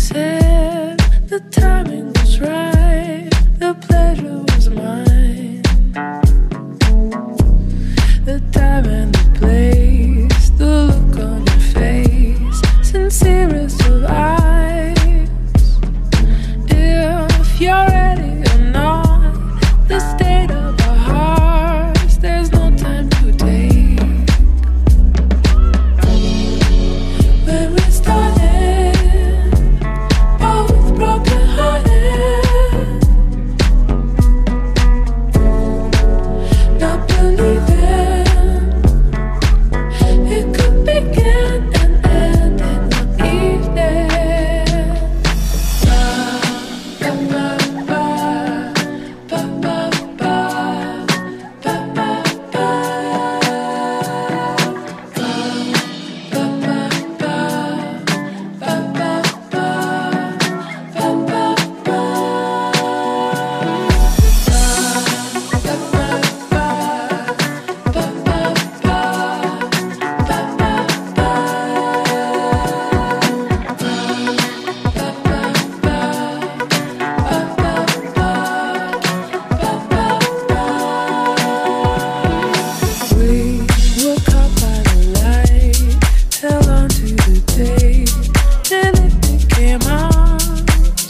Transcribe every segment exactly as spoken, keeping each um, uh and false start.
said the timing was right, the pleasure was mine. The time and the place, the look on your face, sincerest of eyes. If you're ready or not, the state of our hearts, there's no time to take. When we started, both broken hearted, not believing it could begin and end in one evening. Ba, ba, ba, ba, ba, ba, ba, ba, ba, we were caught by the light, held on to the day, till it became ours.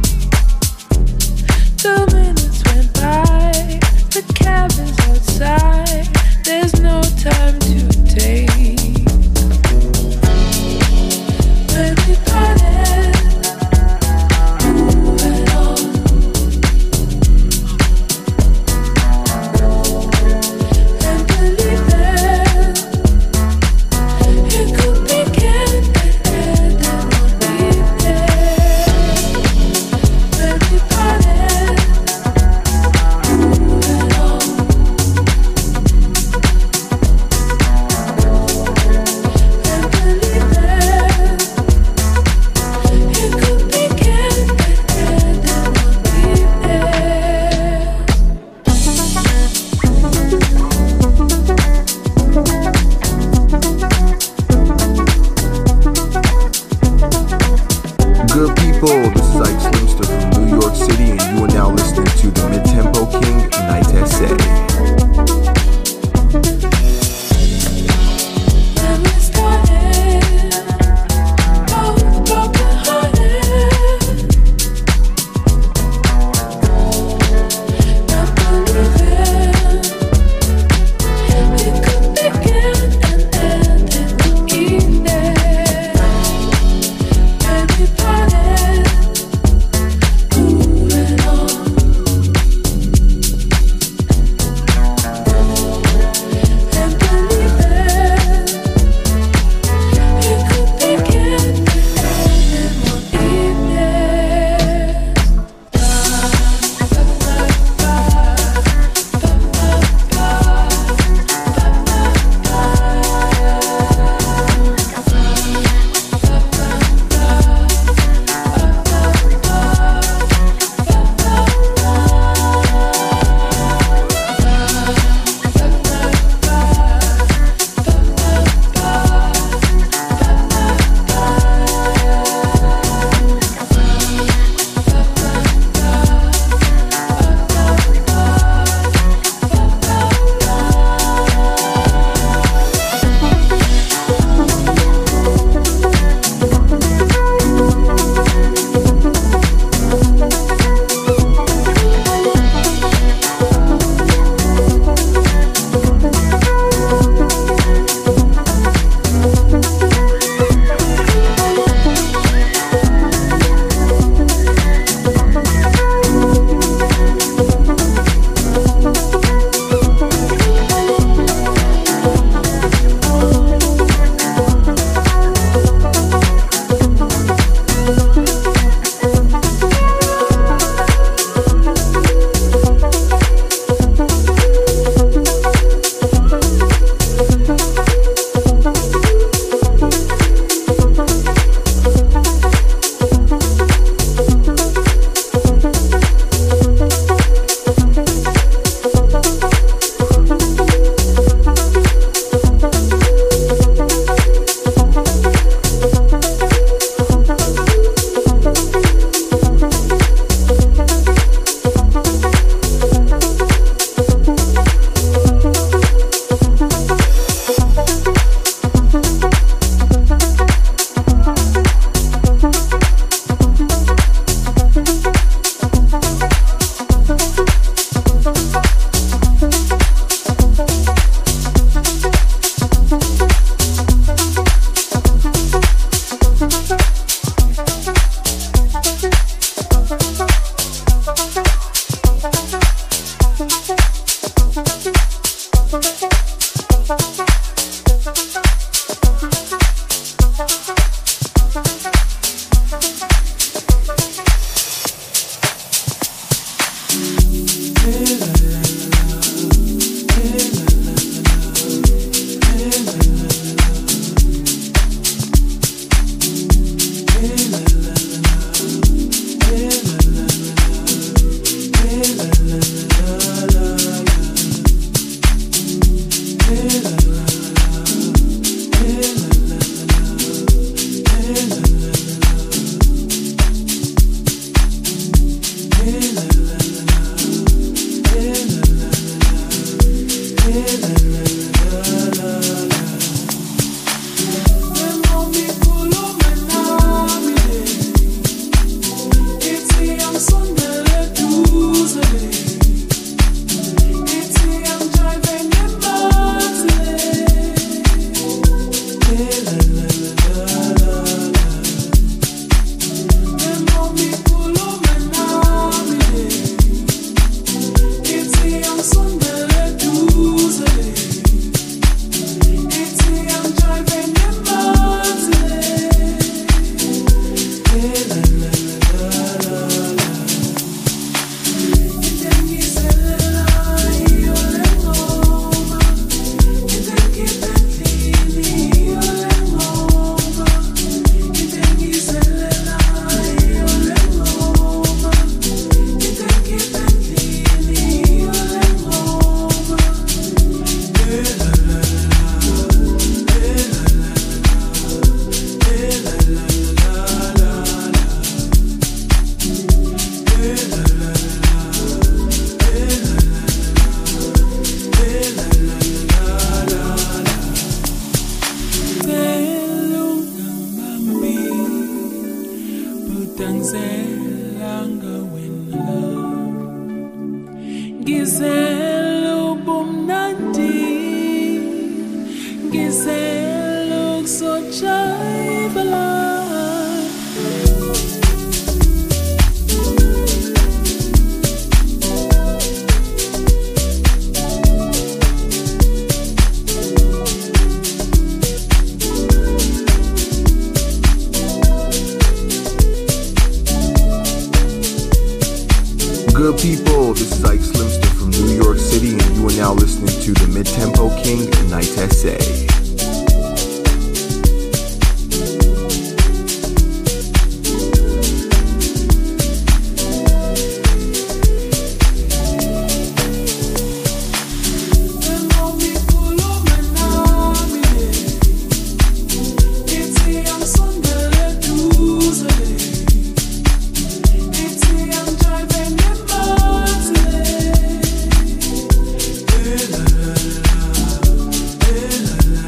Two minutes went by, the cab is outside, there's no time to take. When we parted, moving on, and believing it could begin and end in one evening. When we parted, moving on, and believing it could begin and end in one Good people, this is Ike Slimster from New York City, and you are now listening to the Mid-Tempo King, Night Essay. When we started, both broken hearted, not believing it could begin and end in one evening. When we parted, moving on, Tanzelanga wena Gizelo bumnandi Gizelo kusochaibala Good people, this is Ike Slimster from New York City, and you are now listening to the Mid-Tempo King, Night Essay. La la la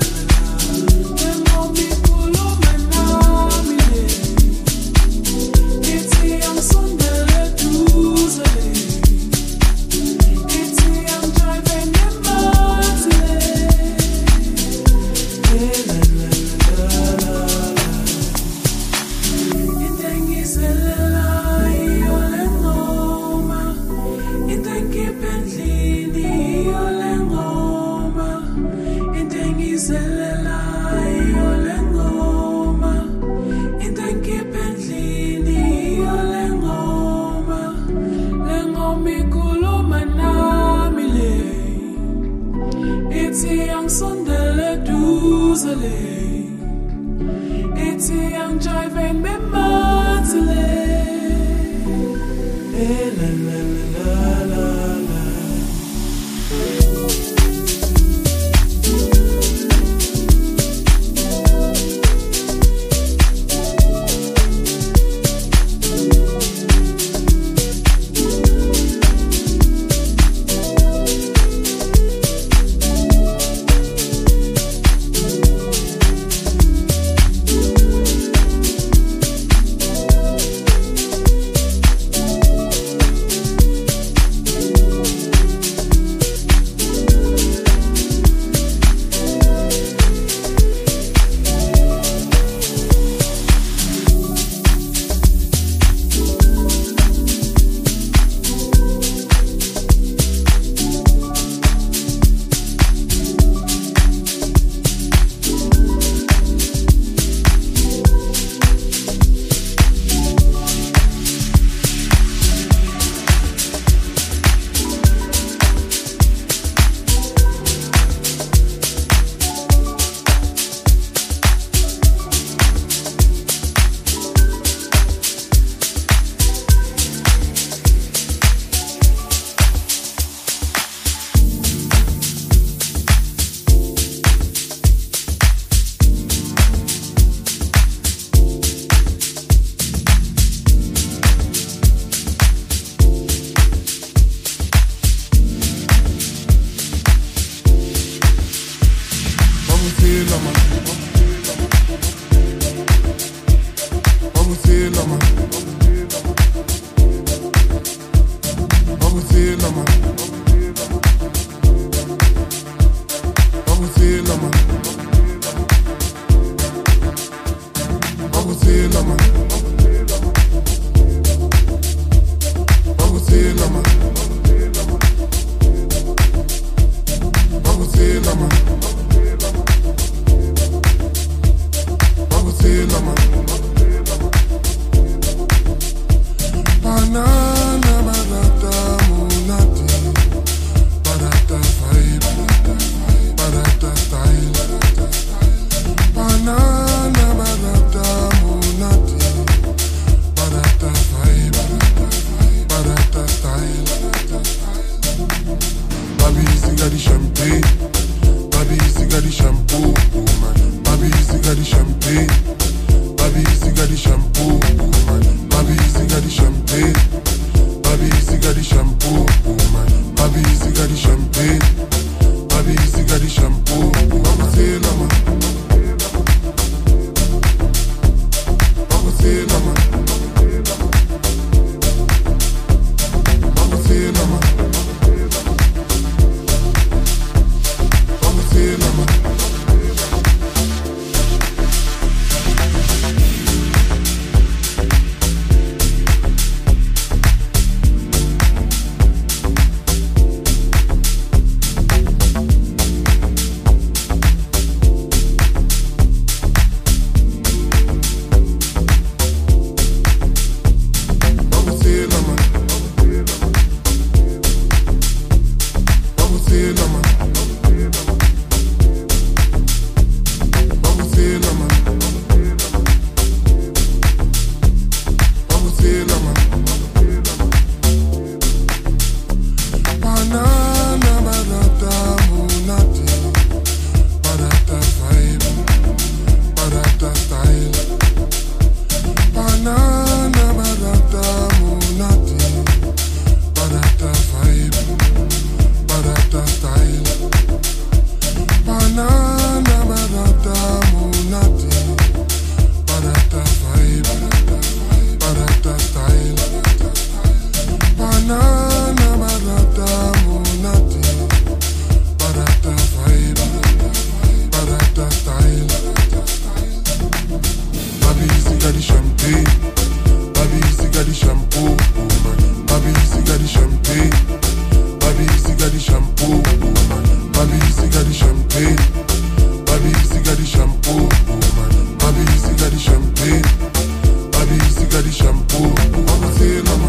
got the shampoo, woman. Baby, easy got the champagne. Baby, easy got the shampoo, woman. Baby, easy got the champagne. Baby, easy got the shampoo, woman. Baby, easy got the champagne. Baby, easy got the shampoo. I'ma say, mama.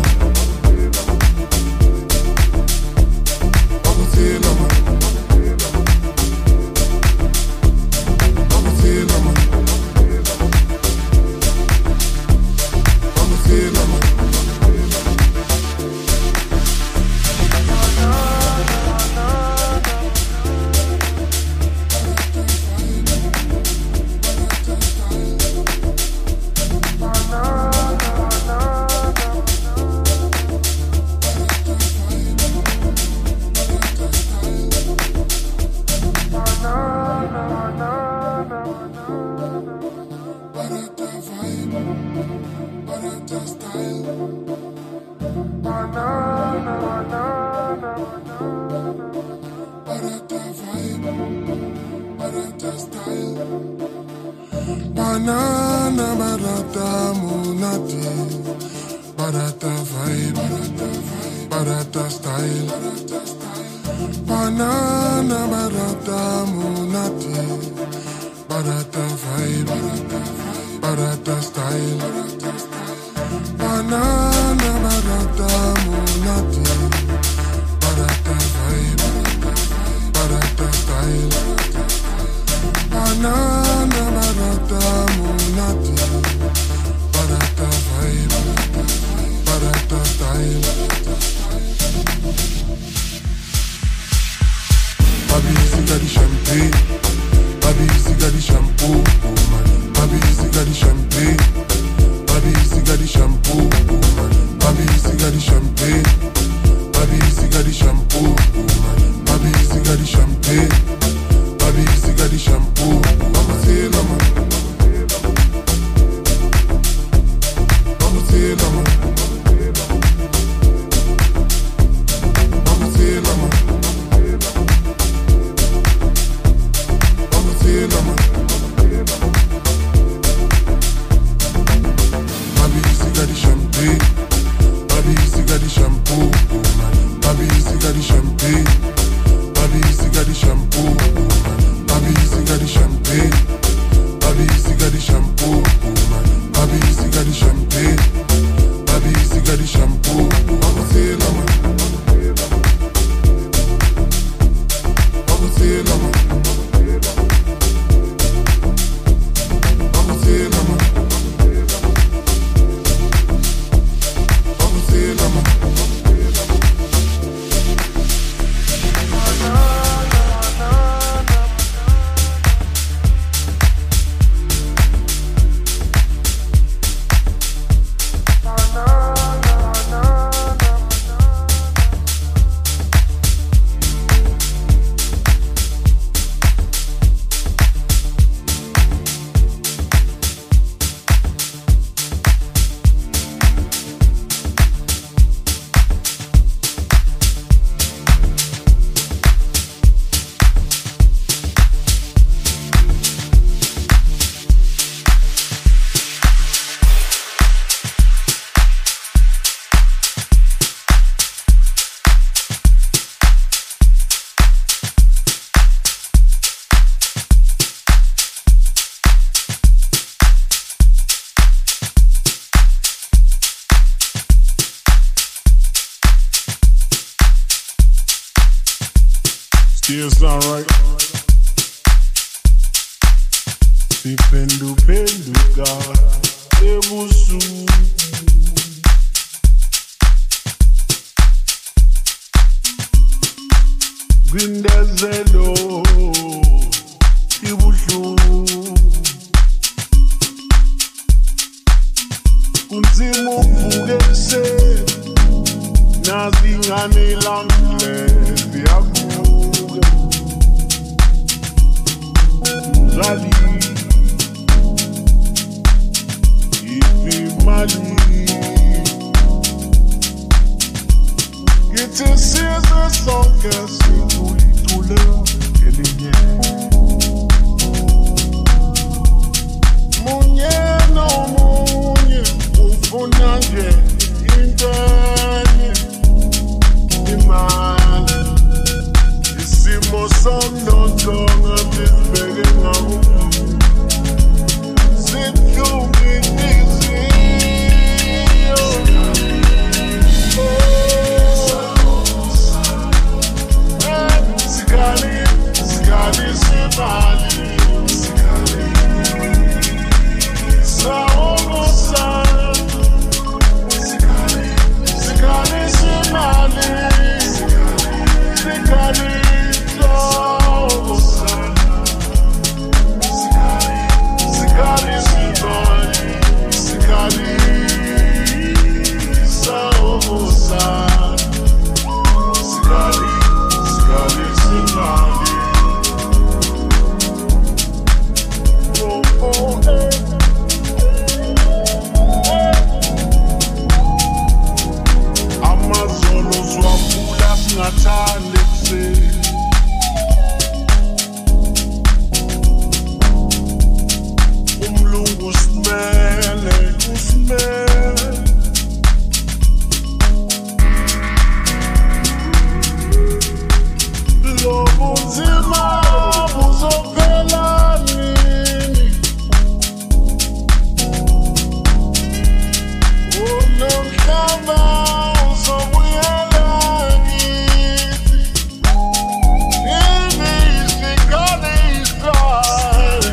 I'ma say, mama. I'ma say, mama. I'ma say, mama. Banana barata monate, barata vibe, barata style. Banana barata monate, barata vibe, barata style. Banana barata monate, barata vibe, barata style. Banana barata monate, barata vibe, barata style. Baby, easy got the champagne. Baby, easy got the shampoo, woman. Baby, easy got the champagne. Baby, easy got the shampoo, woman. Baby, easy got the champagne. Baby, easy got the shampoo, woman. Baby, easy got the champagne. Baby, easy got the shampoo. I'ma say, mama. I'ma say, mama. I'ma say, mama. I'ma say, mama. Baby, easy got the champagne. Baby, easy got the shampoo, woman. Baby, easy got the champagne. Baby, easy got the shampoo, woman. Baby, easy got the champagne. Baby, easy got the shampoo, woman. Baby, easy got the champagne. Baby, easy got the shampoo. I'ma say, mama. I'ma say, mama. I'ma say, mama. I'ma say, mama. Still sound right. Sipendu penduka ebusu. Gwindezelo ibusu. Kunzimu fugese nazingane langle vyaku. Rally, if Mali, get a scissor soccer, see to love, Munye no munye, ufunanje. ingane imali isimo somnotho ngabe sibheke ngawo sidlungi inhliziyo sikali sikali simali sikali sawosa sikali sikali simali sikali sawosa sikali sikali simali sikali sawosa sikali sikali simali oh oh eh Amazolo zwapula singathanda ekuseni umlungu simele usimele lo bunzima buzophela nini unomhlaba uzobuyela kithi ini isikali isikali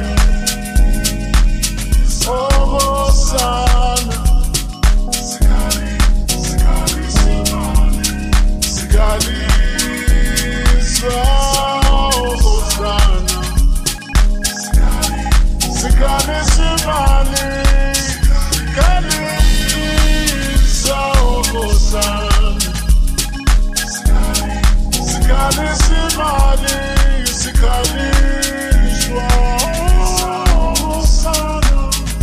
sobosana sikali sikali simali sikali sobosana sikali sikali simali sikali sobosana sikali sikali simali sikali sobosana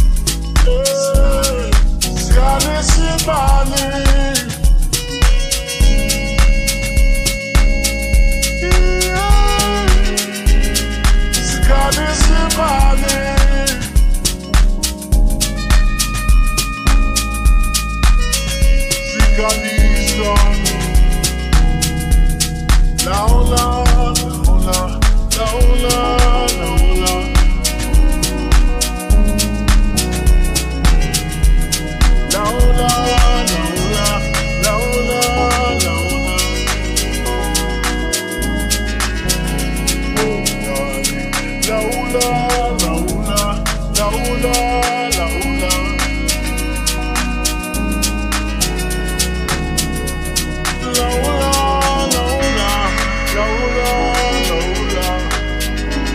eh sikali simali sikali simali sikali sana laola laola laola laola laola laola laola laola oh darling laola laola laola laola Laola, Laola, Laola, Laola.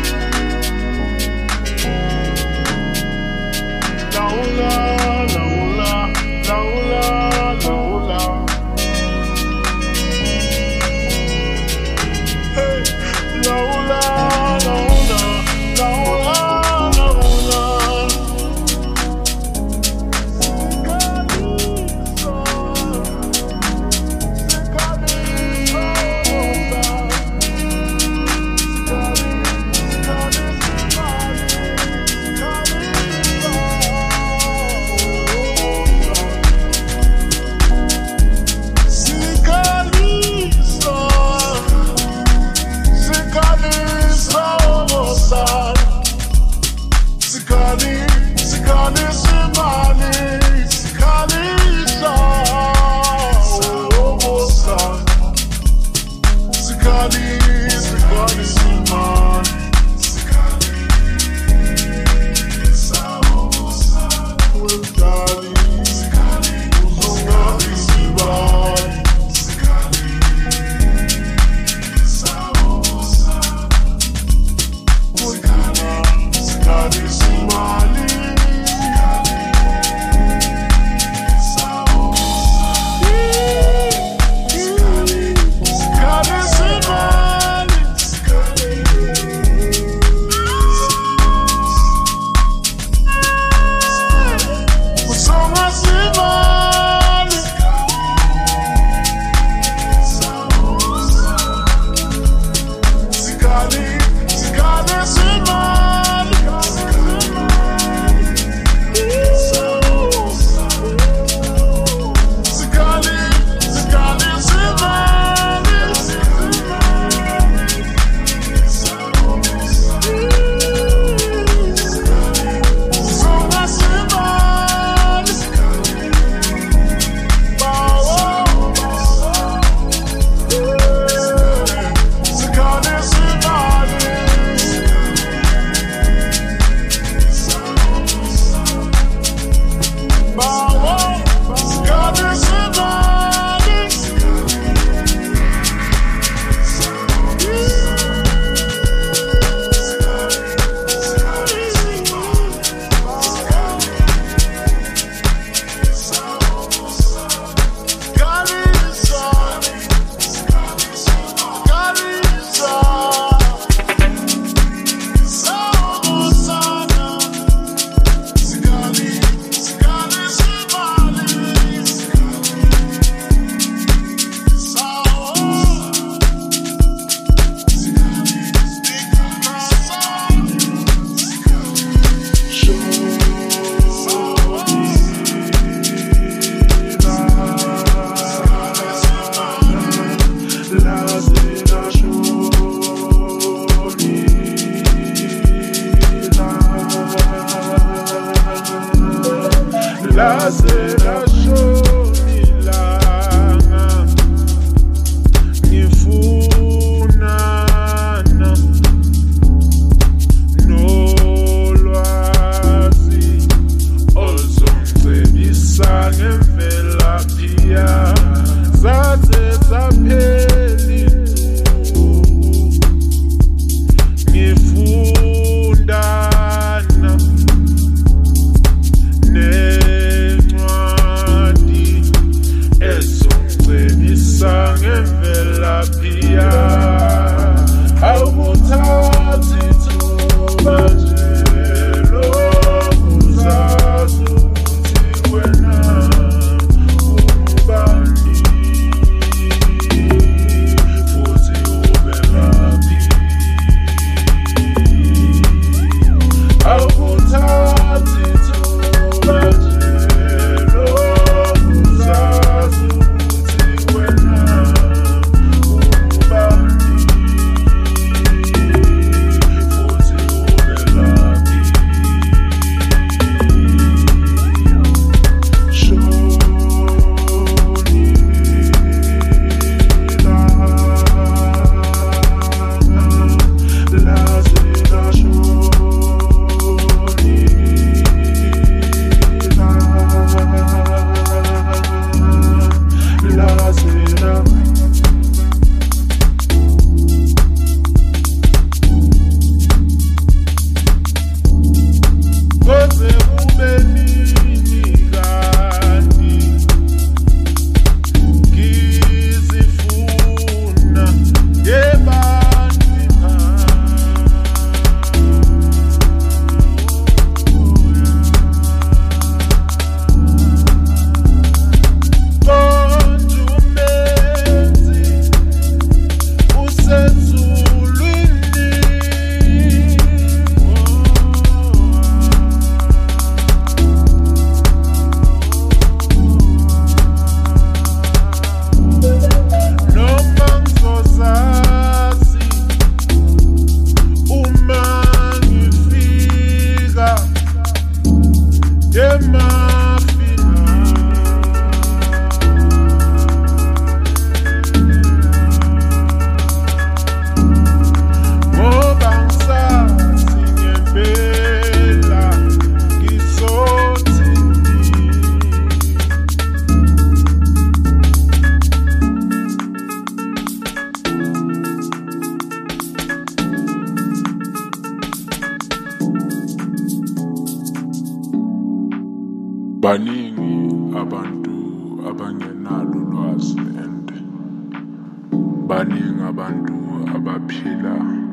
abangenalo ulwazi and baningi abantu abaphila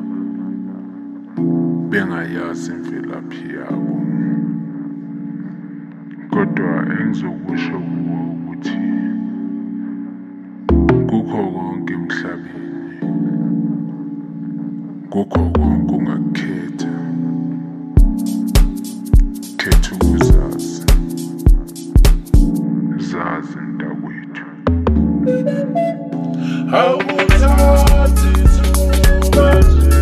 bengayazi imvelaphi yabo. Kodwa engizokusho kuwo ukuthi kukho konke emhlabeni, kukho konke ungakukhetha, khetha ukuzazi, zazi mntakwethu. Awuthathi ithuba nje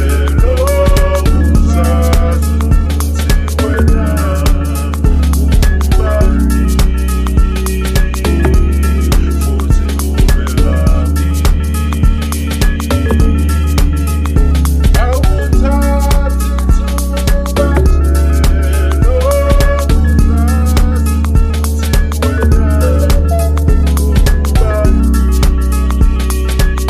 lokuzazi ukuthi wena ubani futhi ubelaphi. Awuthathi ithuba nje lokuzazi ukuthi wena ubani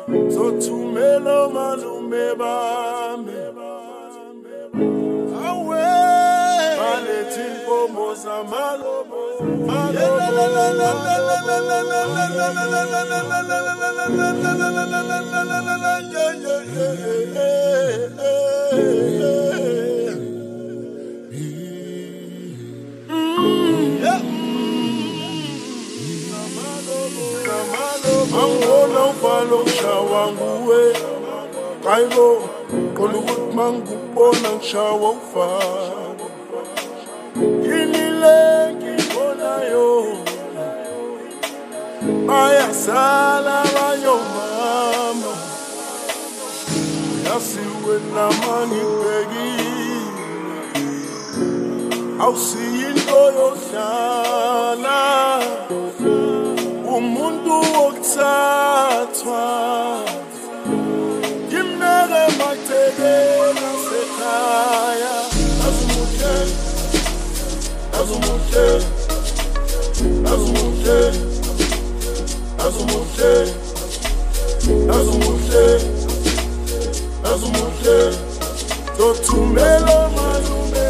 Zothumela malume bami awe balethi inkomo zamalobo Angona ufalo kushawa nguwe Kayibo Kolu ukuthi mangubona kushawa ufalo Yini le ngibonayo Bayasala bayo mama Yasiwe namani begi Awusiyinto yohlala Umuntu wokuthathwa Kimneke mathekela sekhaya Azumuhle Azumuhle Azumuhle Azumuhle Azumuhle Azumuhle Zothumela malume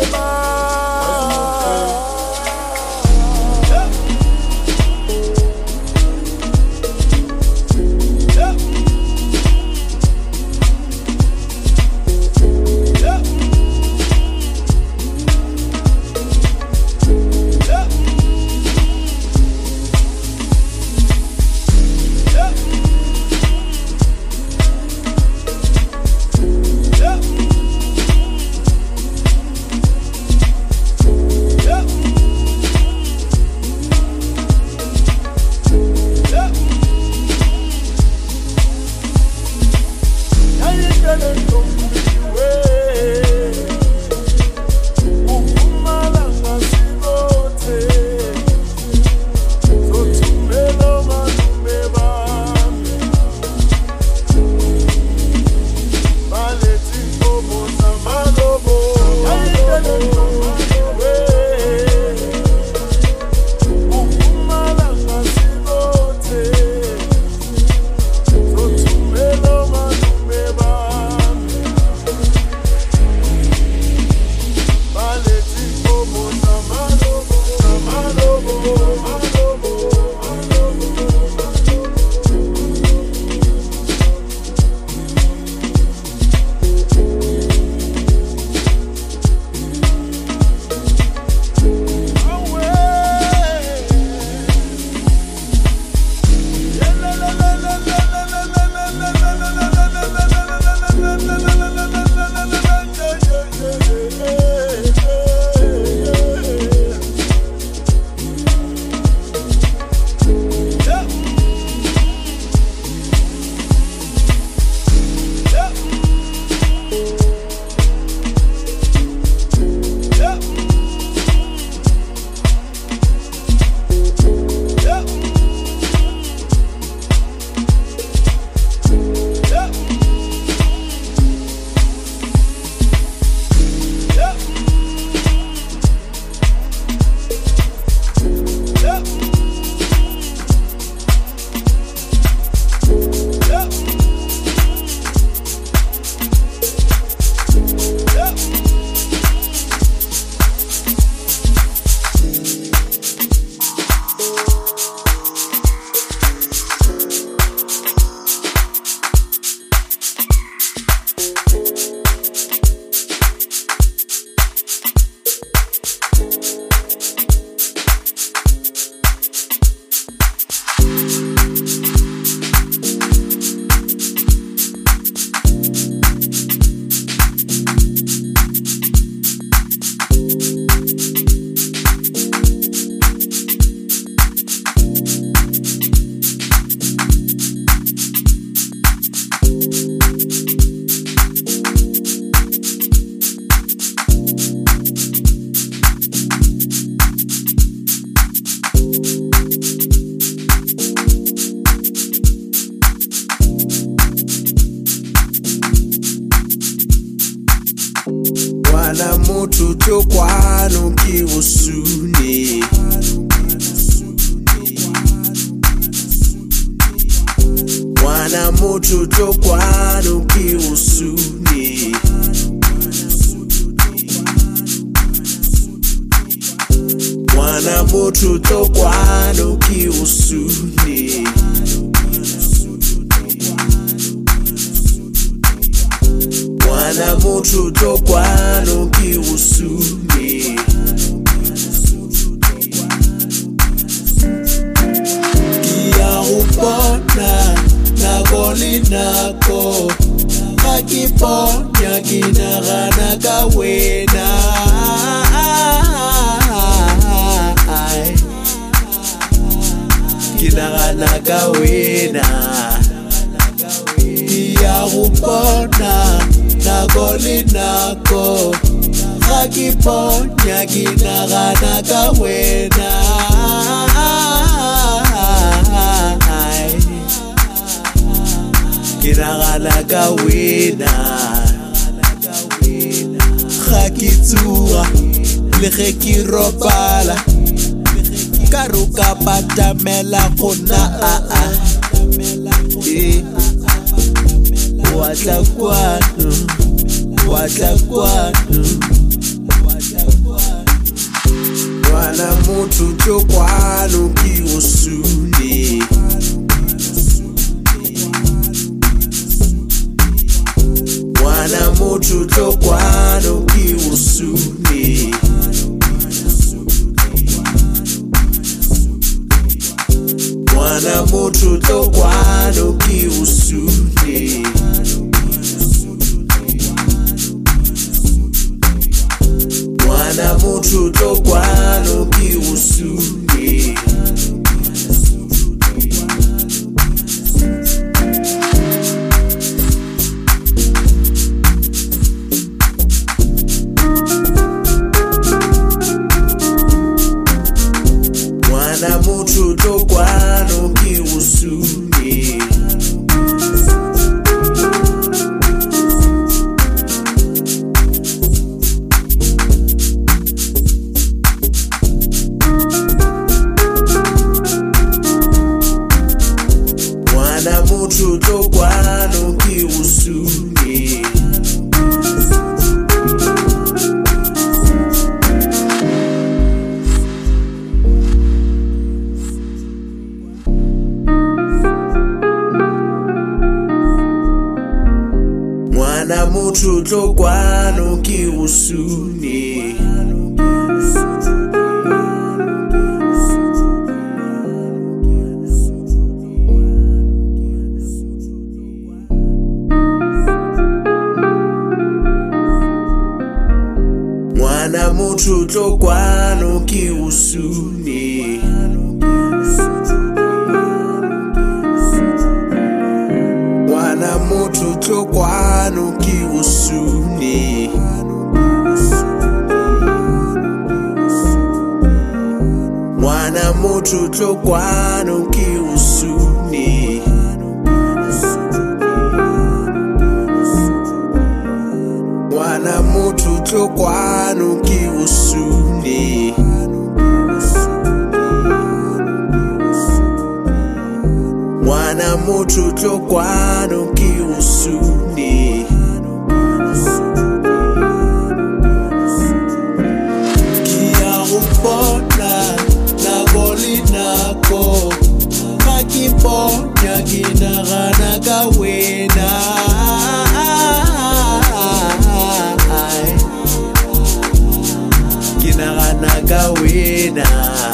Wana mutu chokwano kiwusune Wana Ngwana motho tlo kwano ke usune. Ngwana motho tlo kwano ke usune. Ngwana motho tlo kwano ke usune. Kia upona nako le nako, ga ke ponya ke nagana ka wena. Ke nagana ka wena. Kia upona nako le nako, ga ke ponya ke nagana ka wena. Ke nagana ka wena. Ga ke tsuga le ge ke robala, ka ro ka patamela gona a a eh wa tla kwano wa tla kwano. Ngwana motho tlo kwano ke usune. Ngwana motho tlo kwano ke usune. Ngwana motho tlo kwano ke usune. Ngwana motho tlo kwano ke usune. Ngwana motho tlo kwano ke usune. Ngwana motho tlo kwano ke usune. Ngwana motho tlo kwano ke usune. Ngwana motho tlo kwano ke usune. Ngwana motho tlo kwano ke usune. Ngwana motho tlo kwano ke usune. Ngwana motho tlo kwano ke usune. Ngwana motho tlo kwano ke usune. Kia upona nako le nako, ga ke ponya ke nagana ka wena. Ke nagana ka wena.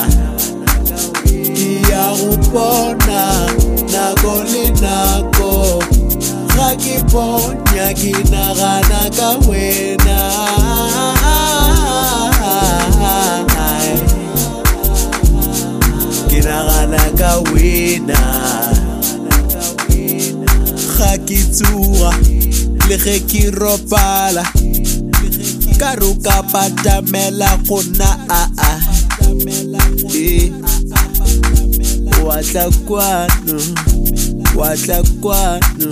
Kia upona nako le nako, ga ke ponya ke nagana ka wena. Ke nagana ka wena. Ga ke tsuga le ge ke robala, ka ro ka patamela gona a a eh wa tla kwano wa tla kwano.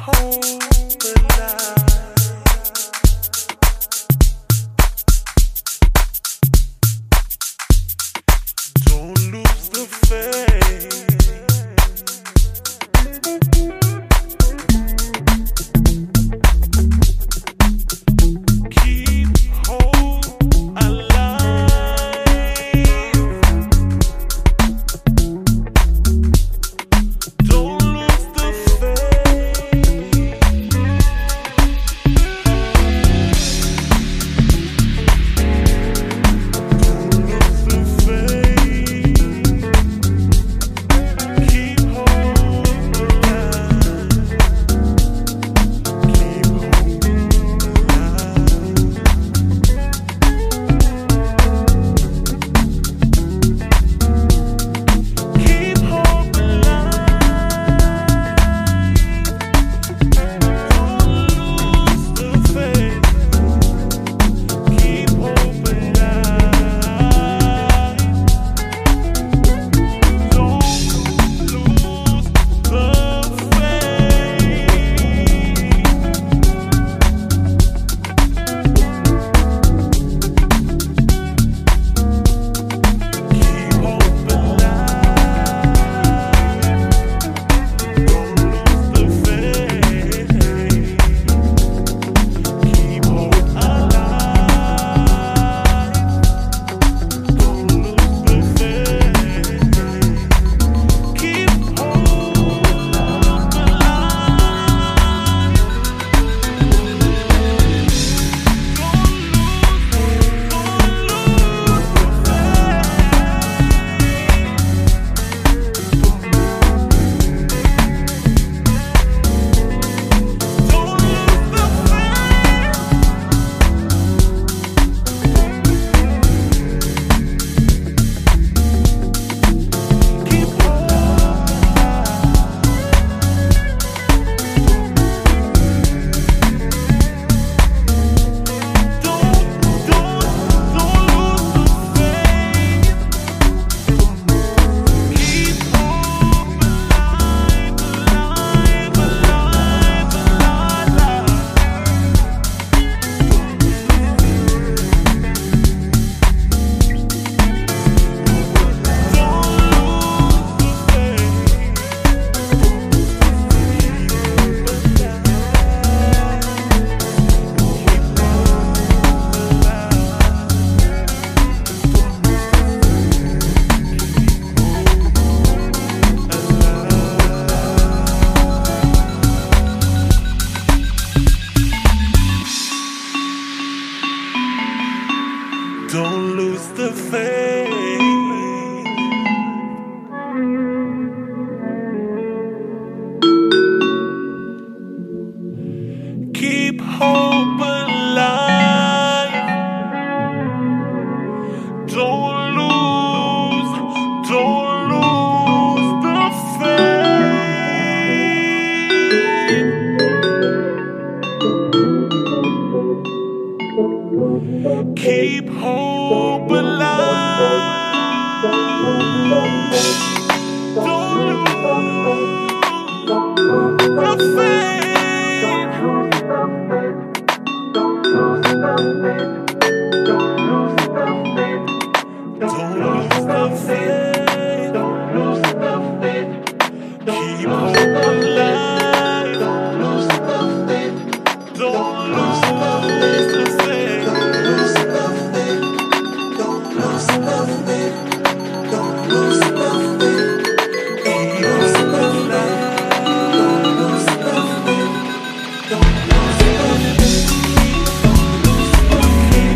Keep hope alive. Don't lose the faith. Don't lose the faith. Don't lose the faith. Don't lose the faith. Don't lose the faith. Keep hope alive. Don't lose the faith. Don't lose the faith. Don't lose the faith. Don't lose the faith. Don't lose the faith. Keep hope alive. Don't lose the faith. Don't lose the faith. Don't lose the faith.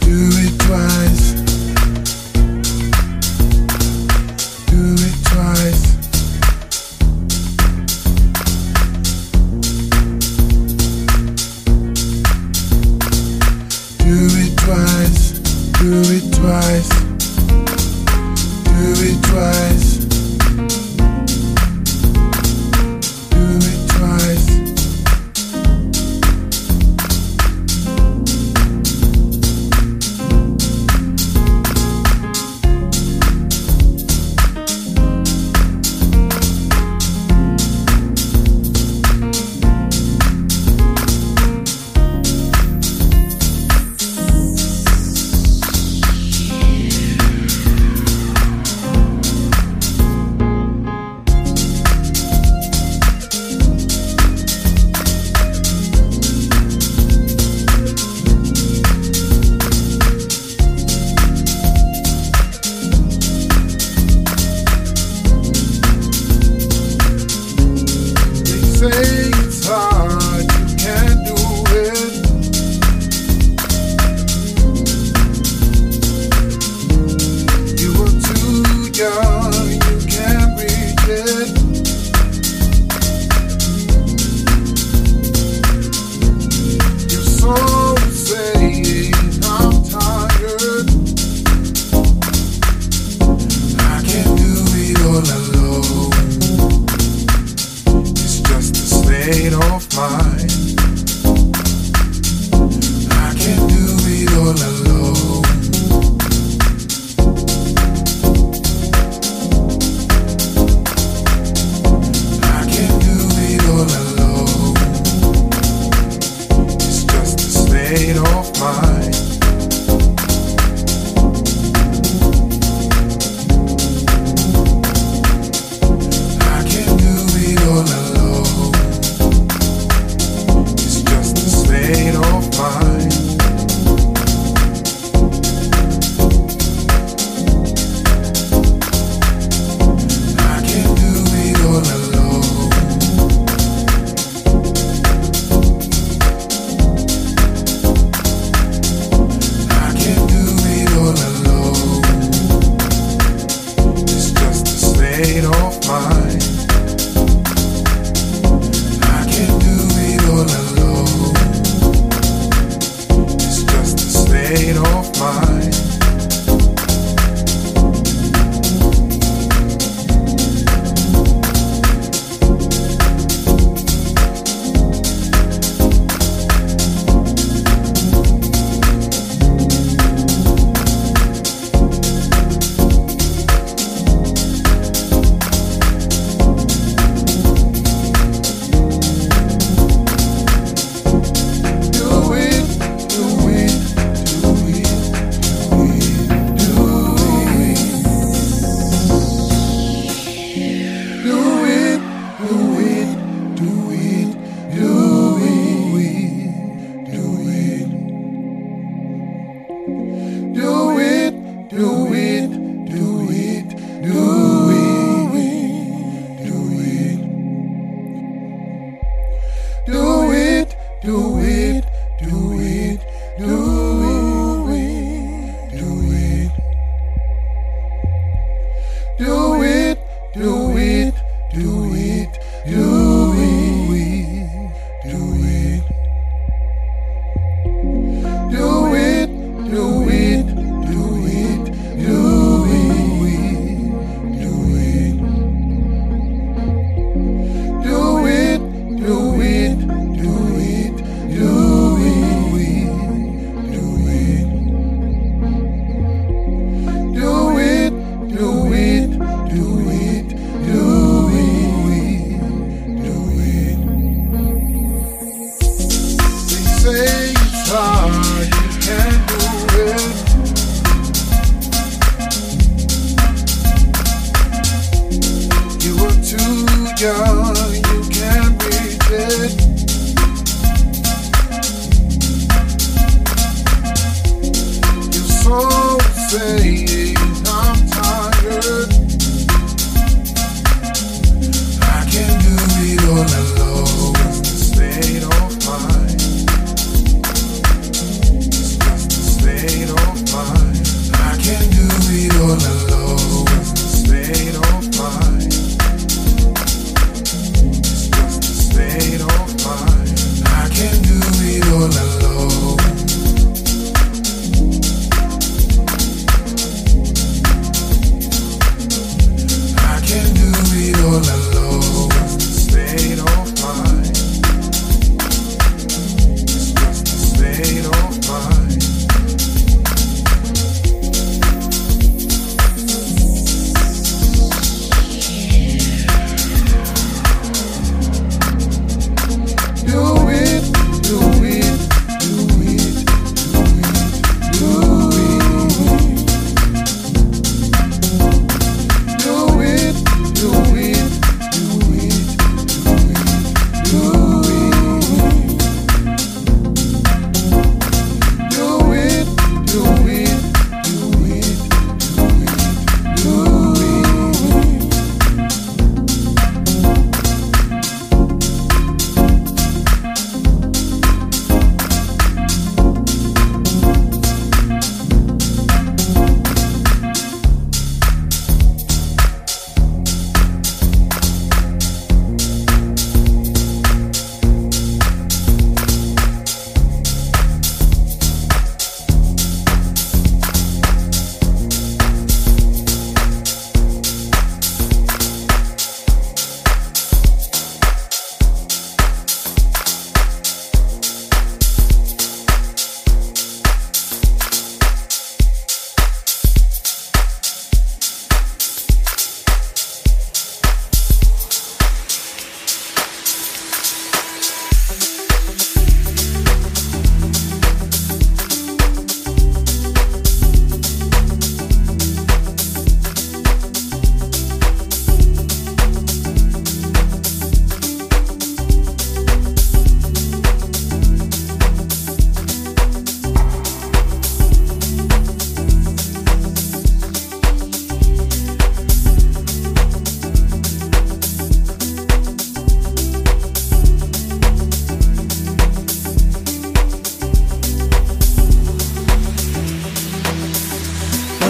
State of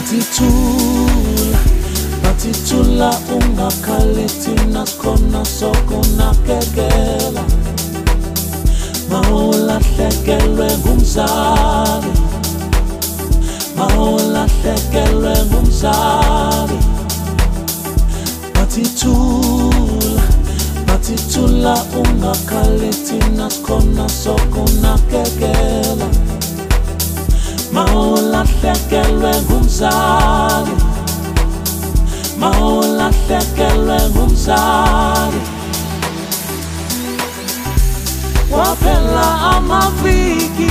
Batithula, batithula ungakhali thina sikhona sokunakekela. Mawulahlekelwe ngumzali, mawulahlekelwe ngumzali. Batithula, batithula ungakhali thina sikhona sokunakekela. Mawulahlekelwe ngumzali, mawulahlekelwe ngumzali. Waphela amaviki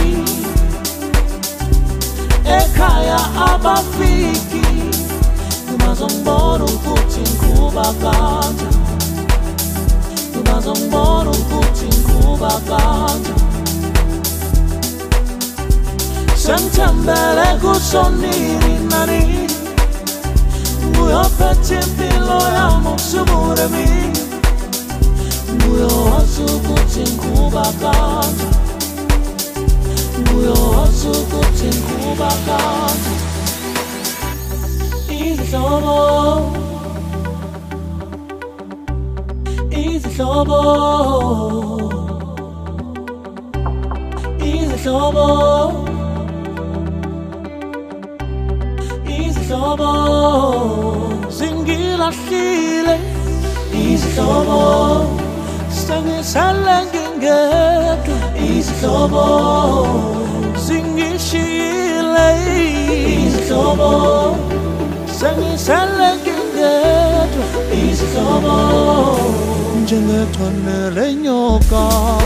ekhaya abafiki, ungazongibona ukuthi ngiqhuba kanje, ungazongibona ukuthi ngiqhuba kanje. Sengithembele kusonini nani, uyophethe impilo yami usubure mina. Uyowazi ukuthi ngiqhuba kanje, uyowazi ukuthi ngiqhuba kanje. Izihlobo, izihlobo, izihlobo, izihlobo zingilahlile. Izihlobo sengisale ngingedwa, izihlobo zingishiyile. Izihlobo sengisale ngingedwa, izihlobo njengethwane lenyoka.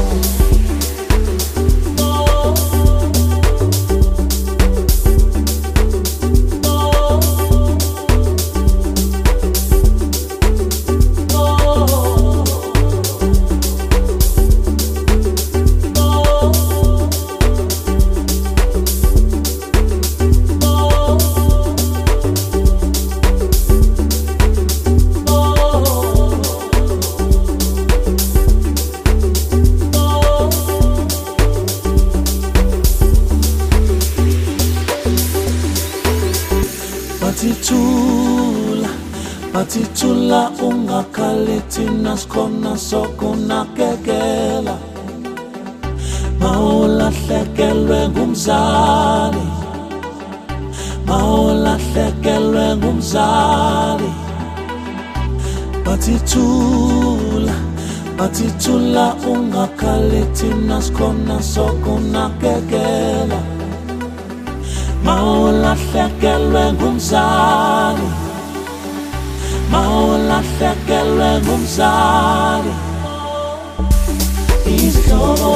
Batithula, batithula ungakhali thina sikhona sokunakekela. Mawulahlekelwe ngumzali, mawulahlekelwe ngumzali. Batithula, batithula ungakhali thina sikhona sokunakekela. Mawulahlekelwe ngumzali, mawulahlekelwe ngumzali. Izihlobo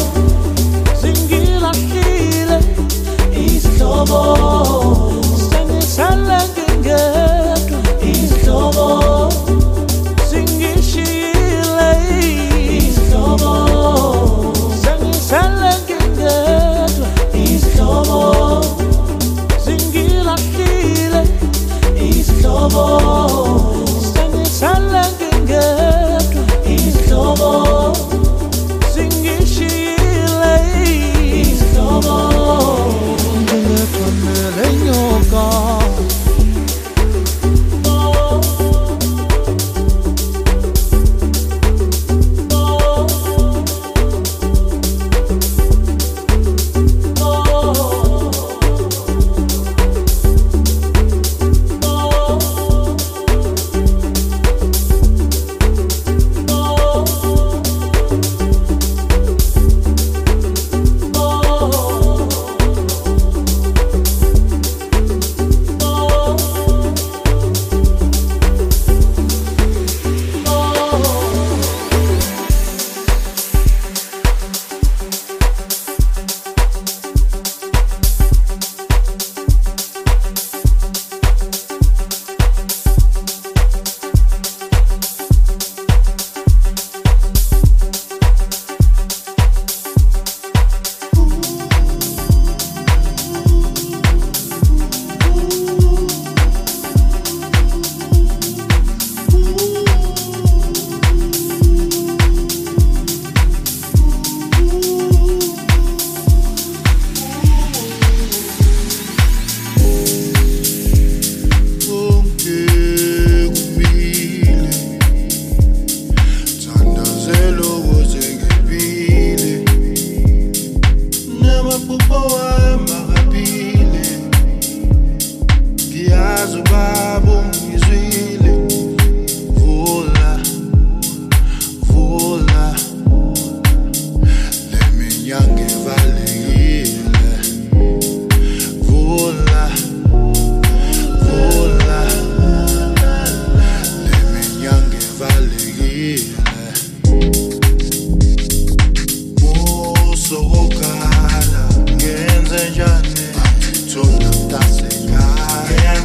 zingilahlile, izihlobo sengisale ngingedwa, izihlobo zingishiyile. Izihlobo sengisale ngingedwa, izihlobo zingilahlile. Izihlobo sengisale ngingedwa, izihlobo zingishiyile. Izihlobo njengethwane lenyoka.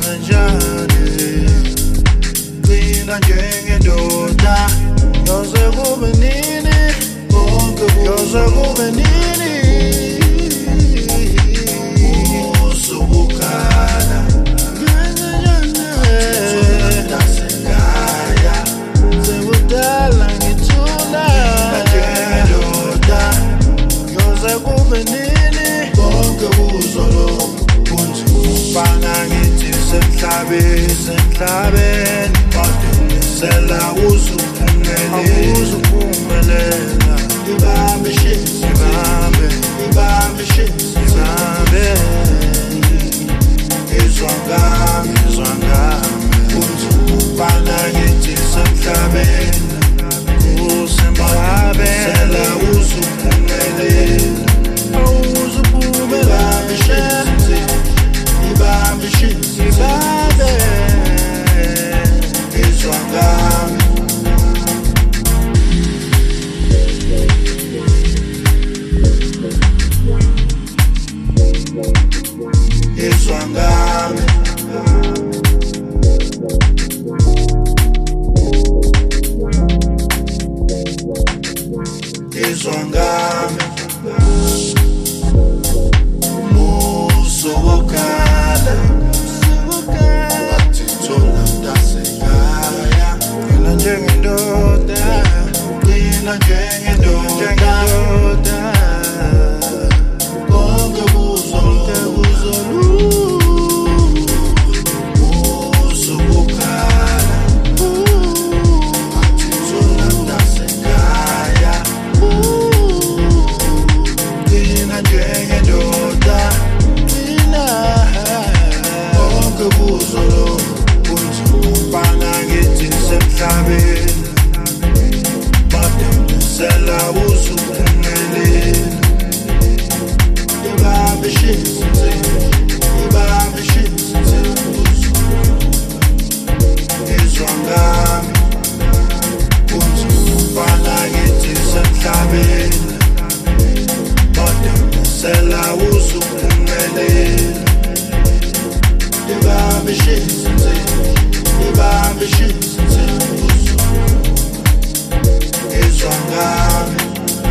kanjani qina njengendoda yoze kube nini konke yoze kube nini usukukhala ndasekhaya sekudala ngithula njengendoda yoze kube nini konke kuzolo kunzima ngithi semhlabeni semhlabeni kodwa sela uzuphumelela uzuphumelela ibambe shit ibambe ibambe shit ibambe izwangami izwangami kunzima ngithi semhlabeni kusemhlabeni sela uzuphumelela uzuphumelela shit ibambe shit ibambe izwangami izwangami izwangami musokala atithola ndasekhaya qina njengendoda qina njengendoda konke kuzonke kuzolu musokala atithola ndasekhaya qina njengendoda kuzolo kunzima ngithi semhlabeni kodwa sela uzuphumelela ibambe shit ibambe shit izwangami kunzima ngithi semhlabeni kodwa sela uzuphumelela ibambe shit ibambe shit izwangami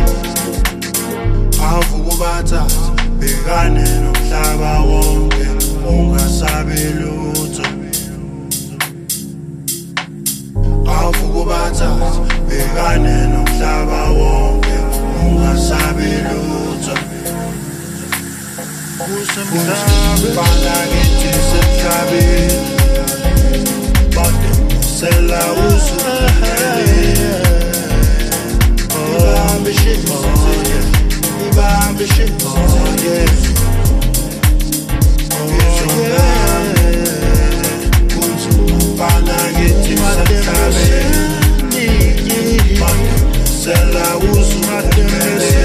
avukubatha bekane nomhlaba wonke ungasabi lutho avukubatha bekane nomhlaba wonke ungasabi lutho kusemhlabeni ngithi semhlabeni kodwa sela uzuphumelela ibambe shit ibambe shit kunzima ngithi semhlabeni kodwa sela uzuphumelela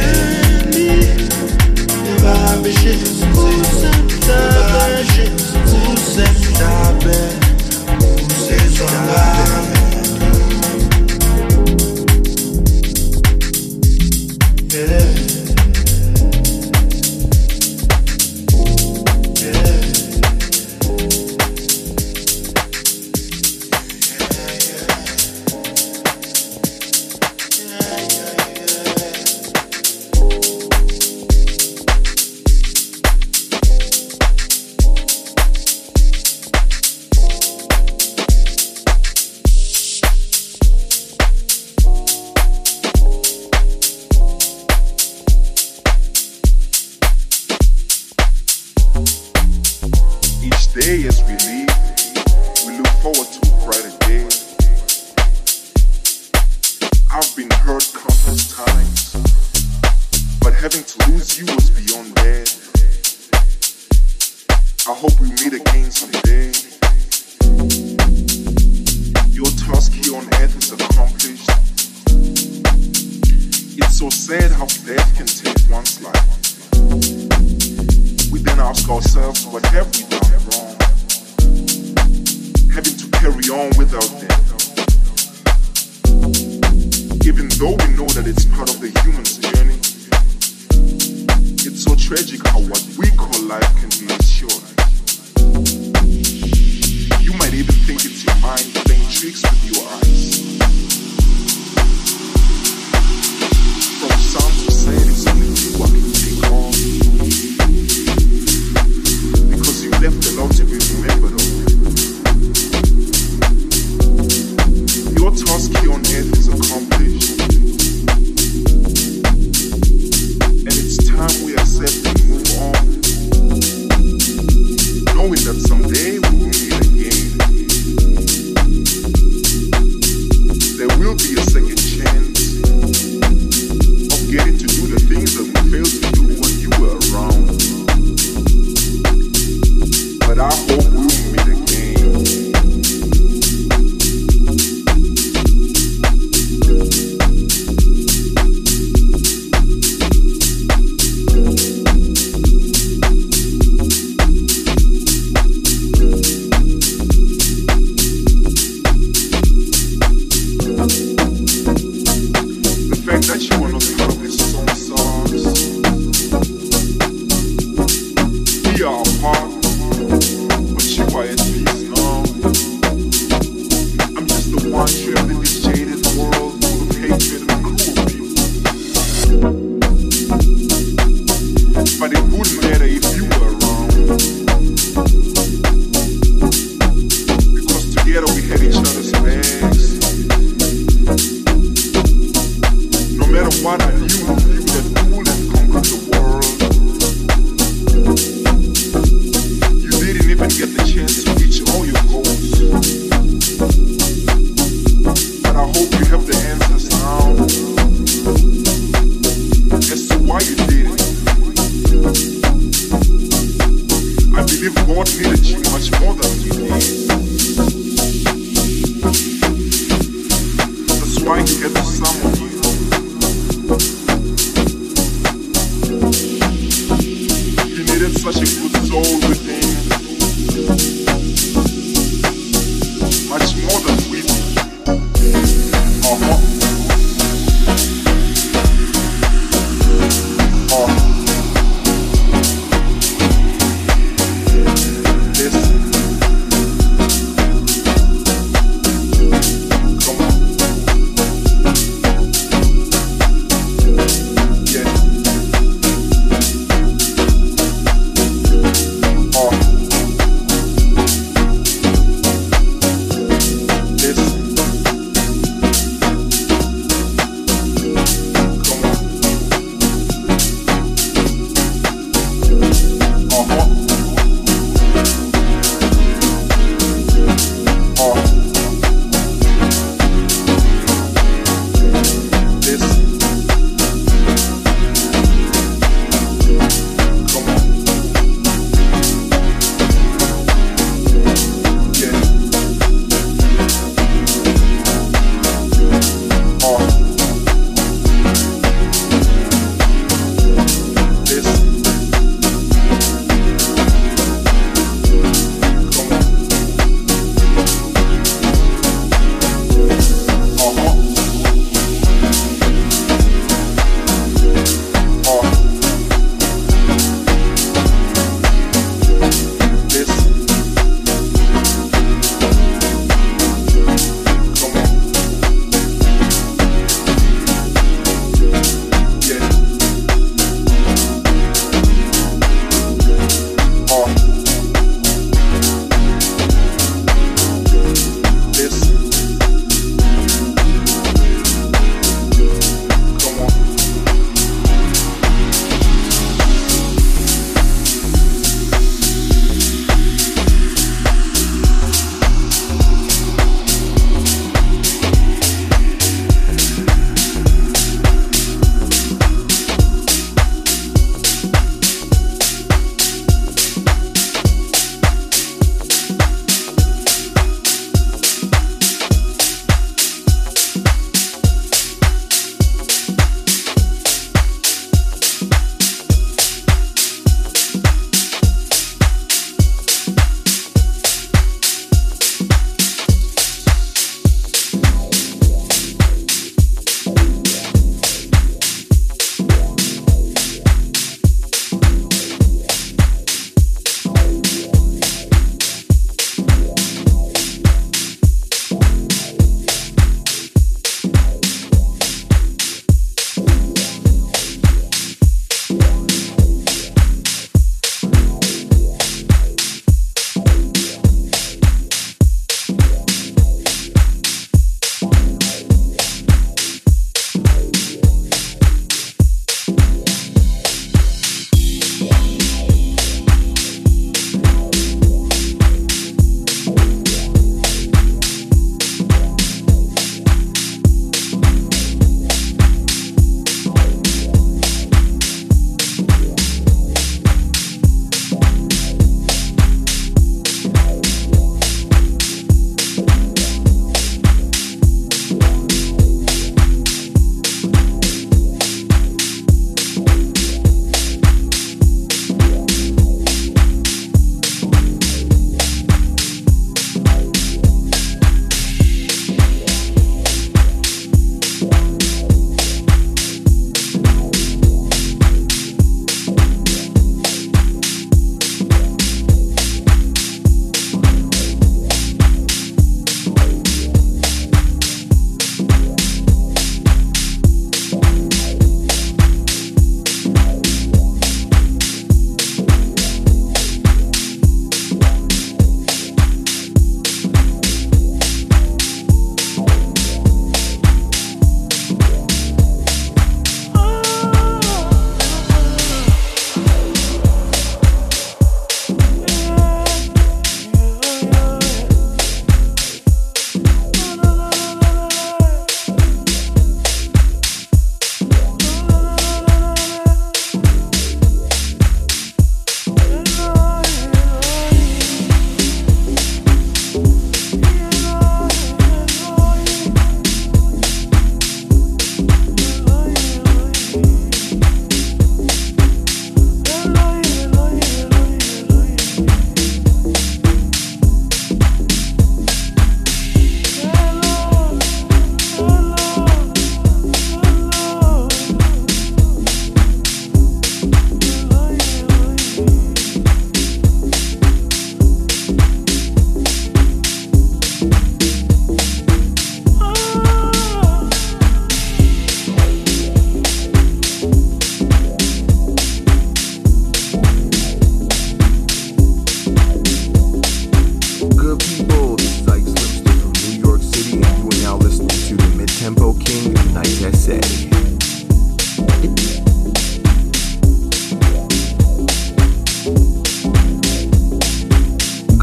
ibambe shit ibambe shit kusemhlabeni kusezwangami yeah. Day as we leave, we look forward to a brighter day. I've been hurt countless times, but having to lose you was beyond bad. I hope we meet again someday. Your task here on earth is accomplished. It's so sad how death can take one's life. We then ask ourselves, what have we done wrong? Having to carry on without them. Even though we know that it's part of the human's journey, it's so tragic how what we call life can be as short. someday we will meet again. There will be a second chance of getting to do the things that we failed to do when you were around. But I hope we will meet again. The fact that you are not part of this song songs, we are apart, but you are at peace now. I'm just the one trapped in this jaded world full of hatred and cruel people. But it wouldn't matter if you were around, because together we had each other's backs. No matter what I knew of you that ruled and conquered the world, you didn't even get the chance to reach all your goals. But I hope you have the answers now as to why you did it. I believe God needed you much more than you did. That's why He had to summon you. You needed such a good soul within, much more than we do. Uh-huh. Uh. Listen. Come on. Yeah. Uh.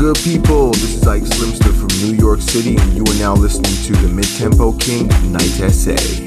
good people? This is Ike Slimster from New York City, and you are now listening to the Mid-Tempo King Night Essay.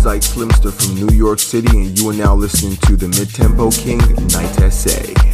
Sykes Slimster from New York City, and you are now listening to the Mid-Tempo King, Night S A.